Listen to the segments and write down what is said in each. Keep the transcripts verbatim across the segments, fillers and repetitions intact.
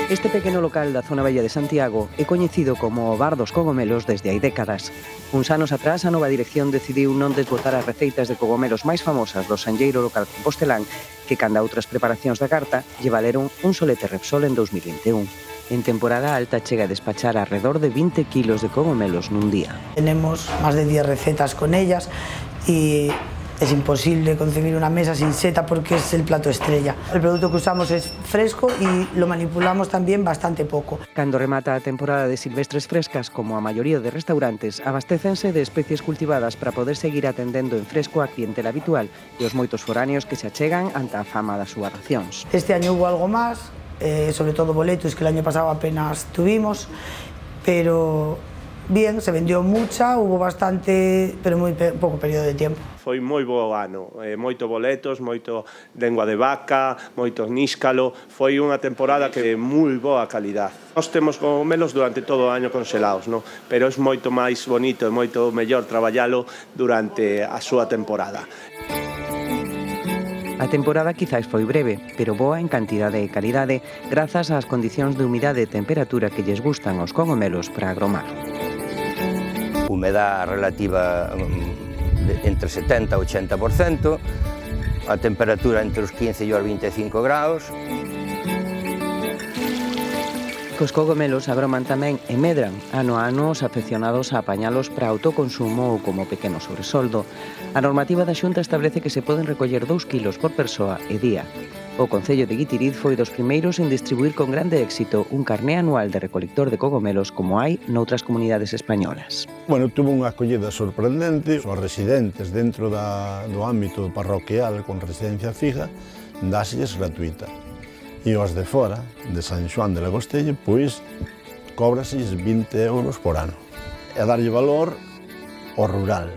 Este pequeno local da zona bella de Santiago é coñecido como o Bar dos Cogomelos desde hai décadas. Uns anos atrás, a nova dirección decidiu non desbotar as receitas de cogomelos máis famosas do sanlleiro local compostelán, que canda outras preparacións da carta, lle valeron un solete Repsol en dous mil vinte e un. En temporada alta chega a despachar alrededor de vinte kilos de cogomelos nun día. Tenemos más de diez recetas con ellas y es imposible concebir una mesa sin seta porque es el plato estrella. El producto que usamos es fresco y lo manipulamos también bastante poco. Cando remata a temporada de silvestres frescas, como a maioría de restaurantes, abastécense de especies cultivadas para poder seguir atendendo en fresco a clientela habitual e os moitos foráneos que se achegan ante a fama das súas racións. Este año hubo algo más, eh, sobre todo boletos, que el año pasado apenas tuvimos, pero bien, se vendió mucha, hubo bastante, pero moi pouco período de tiempo. Foi moi bo ano, eh, moito boletos, moito lengua de vaca, moito níscalo, foi unha temporada que é moi boa calidad. Nós temos cogomelos durante todo o año congelados, no? Pero é moito máis bonito e moito mellor traballalo durante a súa temporada. A temporada quizás foi breve, pero boa en cantidade e calidade, grazas ás condicións de humidade e temperatura que lles gustan aos cogomelos para agromar. Humedad relativa entre setenta e ochenta por cento, a temperatura entre os quince e os vinte e cinco graus. Cos cogomelos agroman tamén e medran ano a ano os afeccionados a apañalos para autoconsumo ou como pequeno sobresoldo. A normativa da Xunta establece que se poden recoller dous kilos por persoa e día. O Concello de Guitiriz foi dos primeiros en distribuir con grande éxito un carné anual de recolector de cogomelos como hai noutras comunidades españolas. Bueno, tuvo unha acollida sorprendente. Os residentes dentro da, do ámbito parroquial con residencia fija dáselles gratuita. E os de fora, de San Xoán de Lagostello, pois cóbrases vinte euros por ano. E darlle valor ao rural.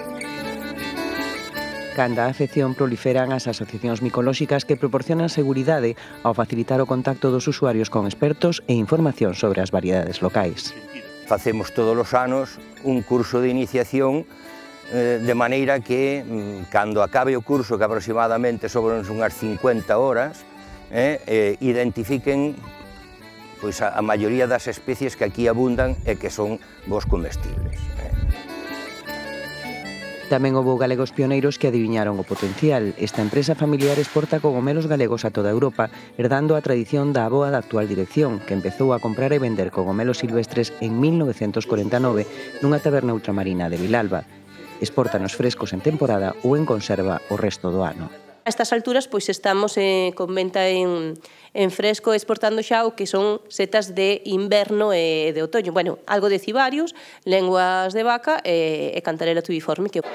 Canda a afección proliferan as asociacións micolóxicas que proporcionan seguridade ao facilitar o contacto dos usuarios con expertos e información sobre as variedades locais. Facemos todos os anos un curso de iniciación eh, de maneira que, cando acabe o curso, que aproximadamente sobran unhas cincuenta horas, eh, eh, identifiquen pois, a, a maioría das especies que aquí abundan e que son bos comestibles. Eh. Tamén houve galegos pioneiros que adiviñaron o potencial. Esta empresa familiar exporta cogomelos galegos a toda Europa, herdando a tradición da avoa da actual dirección, que empezou a comprar e vender cogomelos silvestres en mil novecentos corenta e nove nunha taberna ultramarina de Vilalba. Exportanos frescos en temporada ou en conserva o resto do ano. A estas alturas, pois estamos eh, con venta en, en fresco exportando xa o que son setas de inverno e de outoño. Bueno, algo de cibarios, lenguas de vaca e, e cantarela tubiforme. Que...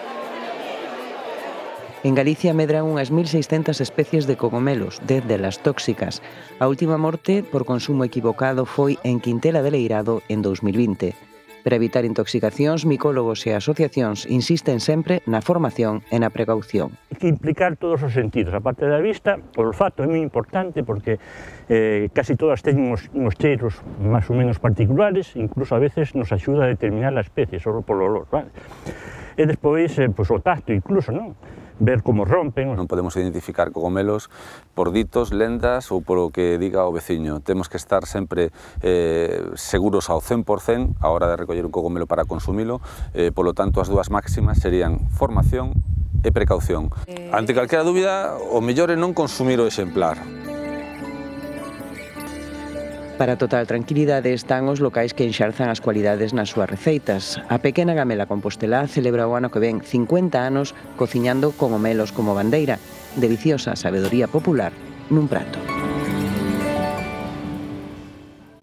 En Galicia medran unhas mil seiscentas especies de cogomelos, dez delas tóxicas. A última morte por consumo equivocado foi en Quintela de Leirado en dous mil vinte. Para evitar intoxicacións, micólogos e asociacións insisten sempre na formación e na precaución. Hai que implicar todos os sentidos, a parte da vista, o olfato é moi importante porque eh, casi todas teñen uns, uns cheiros máis ou menos particulares, incluso a veces nos axuda a determinar a especie, só polo olor, vale? E despois, eh, pues, o tacto incluso, non? Ver como rompen. Non podemos identificar cogomelos por ditos, lendas ou por o que diga o veciño. Temos que estar sempre eh, seguros ao cen por cen a hora de recoller un cogomelo para consumilo, eh, polo tanto as dúas máximas serían formación e precaución. Eh... Ante calquera dúbida, o mellor é non consumir o exemplar. Para total tranquilidade están os locais que enxalzan as cualidades nas súas receitas. A pequena Gamela Compostelá celebra o ano que ven cincuenta anos cociñando cogomelos como bandeira, deliciosa sabedoría popular nun prato.